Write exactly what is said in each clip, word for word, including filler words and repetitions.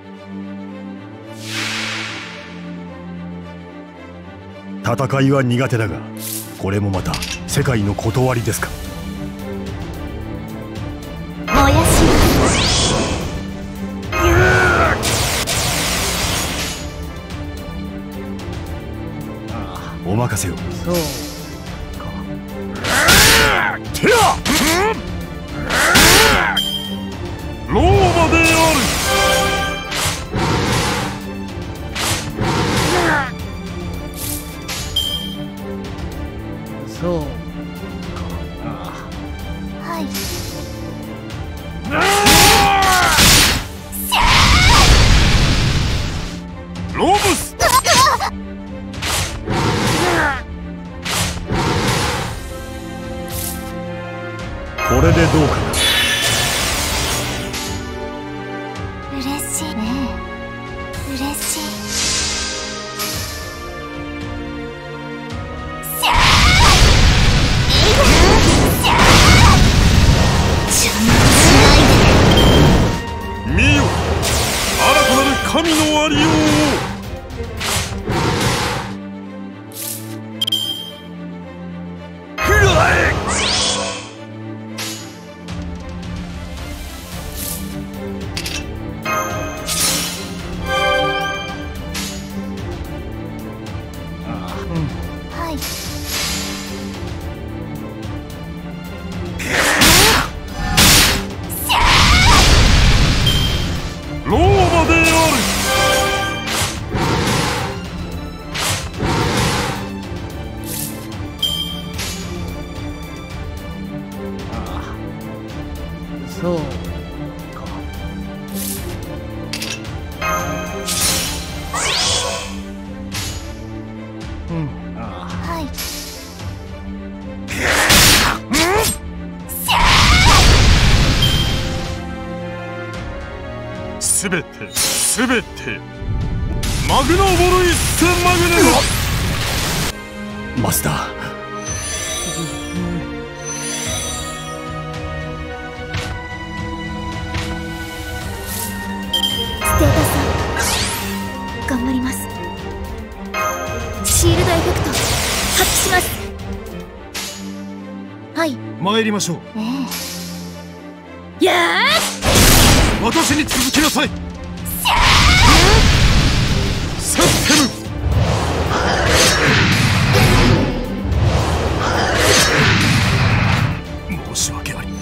戦いは苦手だが、これもまた世界の断りですか。 燃やします。 お任せを。 そうか。 てやローマである。 そうか。 はい。 ロブスこれでどうかな。 嬉しいね。嬉しい。しゃー邪魔しないで。 見よ、新たなる神のありようを。 はい。 ローマである。 そうか。うん。 はい。 すべてすべてマグナボルイッセマグネマ。マスター、 ステータスアップ頑張ります。シールドエフェクト発揮します。はい。 参りましょう。 ええ。やー私に続きなさい。セッテム。申し訳あり。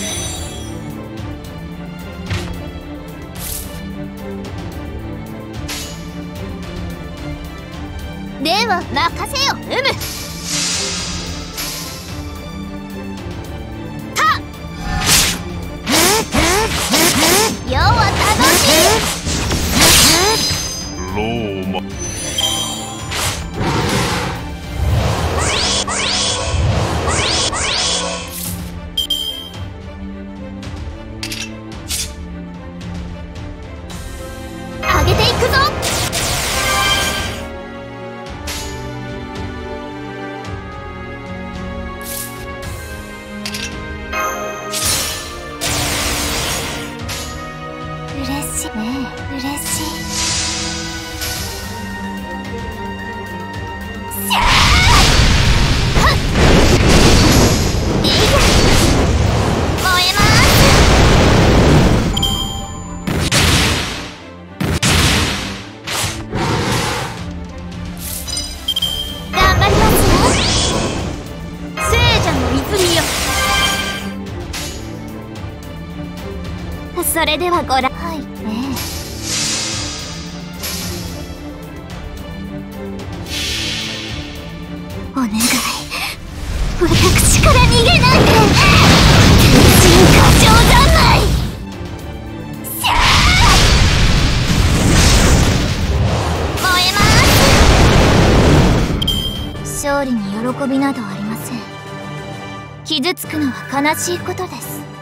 では任せよ、うむ。たっ世は楽しい。 ローマ。 上げていくぞ。嬉しいね。嬉しい。しゃーはっいいぜ。燃えます。頑張りますよ。聖者の泉よ。それではご覧。はいね。お願い、私から逃げないで。天神過剰三昧。しゃー燃えます。勝利に喜びなどありません。傷つくのは悲しいことです。